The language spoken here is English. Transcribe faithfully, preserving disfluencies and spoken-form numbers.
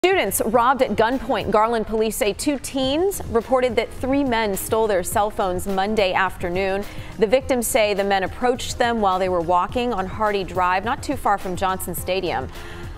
Students robbed at gunpoint. Garland police say two teens reported that three men stole their cell phones Monday afternoon. The victims say the men approached them while they were walking on Hardy Drive, not too far from Johnson Stadium.